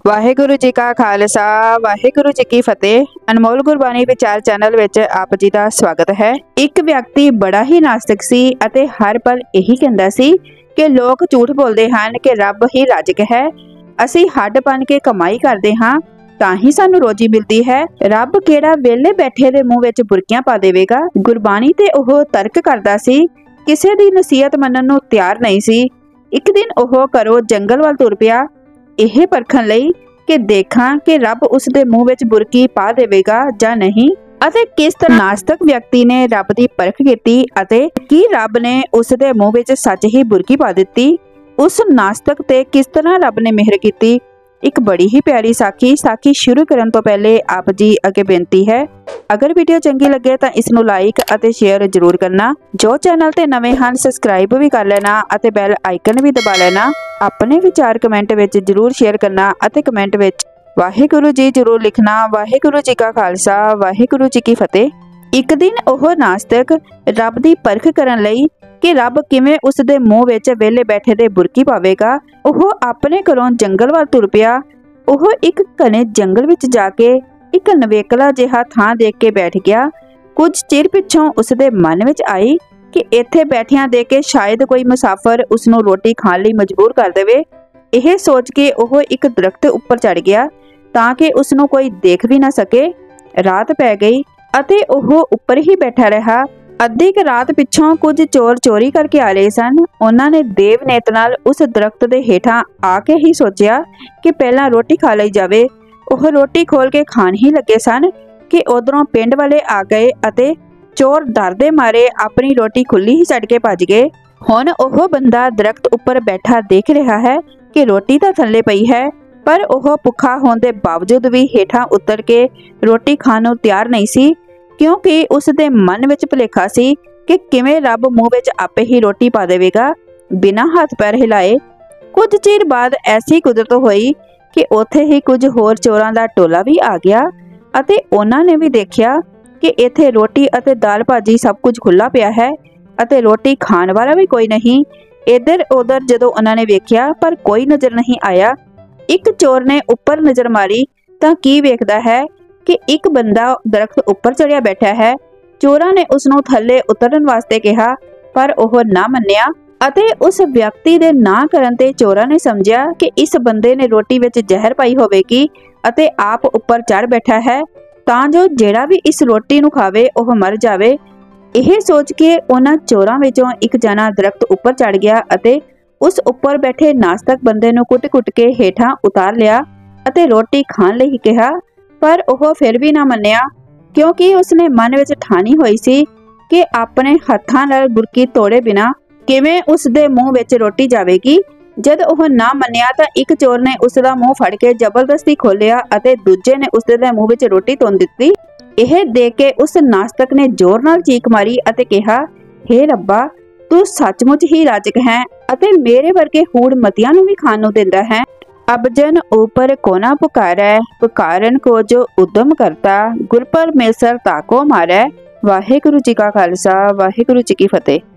वाहेगुरु जी का खालसा वाहेगुरु जी की फतेह। अनमोल गुरबाणी विचार चैनल विच आप जी का स्वागत है। एक व्यक्ति बड़ा ही नास्तिक सी अते हर पल यही कहंदा सी कि लोग झूठ बोलते हैं कि रब ही राजक है। असी हड बन के कमाई करते हाँ तां ही सानू रोजी मिलती है। रब केड़ा वेले बैठे दे मुंह विच बुरकियां पा देवेगा। गुरबाणी ते ओह तर्क करदा सी, किसे दी नसीहत मनन नूं तैयार नहीं सी। एक दिन ओह घरों जंगल वाल तुर पिया, यह परखण लई कि देखा कि रब उसके मुंह विच बुरकी पा देवेगा जां नहीं, अते किस तरह नास्तिक व्यक्ति ने रब की परख की अते की रब ने उसके मुंह विच सच ही बुरकी पा दी। उस नास्तिक ते किस तरह रब ने मेहर की। एक बड़ी ही प्यारी साखी शुरू करने तो पहले आप जी अगे बेनती है, अगर वीडियो चंगी लगे तो इसनू लाइक अते शेयर जरूर करना। जो चैनल ते नवे हैं सबसक्राइब भी कर लेना अते बैल आइकन भी दबा लेना। अपने विचार कमेंट विच जरूर शेयर करना अते कमेंट विच वाहेगुरु जी जरूर लिखना। वाहेगुरु जी का खालसा वाहेगुरु जी की फतेह। एक दिन ओह नास्तिक रब की परख करन लई कि रब किवें उसदे मुंह विच वेले बैठे दे बुरकी पावेगा, ओह अपने घरों जंगल वाल तुर पिया। ओह एक घने जंगल विच जाके एक नवेकला जिहा थां देख के बैठ गया। कुछ चिर पिछों उसदे मन विच आई कि इत्थे बैठिया देख के शायद कोई मुसाफिर उसनूं रोटी खाण लई मजबूर कर देवे। यह सोच के ओह एक दरख्त उपर चढ़ गया तां कि उसनूं कोई देख भी ना सके। रात पै गई अते ओह उपर ही बैठा रहा। अद्धी क रात पिछों कुछ चोर चोरी करके आ रहे सन। उन्होंने देव नेत नाल उस दरख्त के हेठां आके ही सोचा कि पहला रोटी खा लई जावे। ओह रोटी खोल के खाण ही लगे सन कि उधरों पिंड वाले आ गए अते चोर डर दे मारे अपनी रोटी खुली ही छड्ड के भज गए। हुण ओह बंदा दरख्त उपर बैठा देख रहा है कि रोटी तो थल्ले पई है, पर ओह भुखा होने के बावजूद भी हेठां उतर के रोटी खाण नूं तैयार नहीं सी, क्योंकि उसके मन विच भुलेखा सी कि किवें रब मुंह विच आपे ही रोटी पा देवेगा बिना हाथ पैर हिलाए। कुछ चिर बाद ऐसी कुदरत हुई कि उत्थे ही कुछ होर चोरां दा टोला भी आ गया अते उन्हां ने भी देखिया कि इत्थे रोटी अते दाल भाजी सब कुछ खुला पिया है अते रोटी खाण वाला भी कोई नहीं। इधर उधर जदों उन्हां ने वेख्या पर कोई नजर नहीं आया। एक चोर ने उपर नजर मारी तां की वेखदा है कि एक बंदा दरख्त उपर चढ़िया बैठा है। चोरां ने उसनूं थल्ले उतरन वास्ते कहा, पर ओह ना मन्निया अते उस व्यक्ति दे ना करन ते चोरां ने समझिया कि इस बंदे ने रोटी विच जहर पाई होवेगी अते आप उपर चढ़ बैठा है तां जो जेड़ा भी इस रोटी नूं खावे ओह मर जावे। यह सोच के उन्हां चोरां विचों एक जना दरख्त उपर चढ़ गया अते उस उपर बैठे नास्तिक बंदे नूं कुट-कुट के हेठां उतार लिया अते रोटी खाण लई कहा, पर ओह फिर भी ना मन्निया, क्योंकि उसने मन विच ठानी हुई सी कि अपने हत्थां नाल बुरकी तोड़े बिना किवें उसदे मुंह विच रोटी जावेगी। जद ओह ना मन्निया तां एक चोर ने उसदा मुंह फड़ के जबरदस्ती खोलिया अते दूजे ने उसदे मुंह विच रोटी तोड़ दित्ती। यह देख के उस नास्तिक ने जोर नाल चीख मारी अते कहा, हे रब्बा, तू सचमुच ही राजक है अते मेरे वर्गे हूड़ मतियां नूं भी खाण नूं दिंदा है। अब जन ऊपर कोना पुकारै, पुकारन को जो उद्यम करता, गुर पर मेसर ताको मारै। वाहेगुरु जी का खालसा वाहेगुरु जी की फतेह।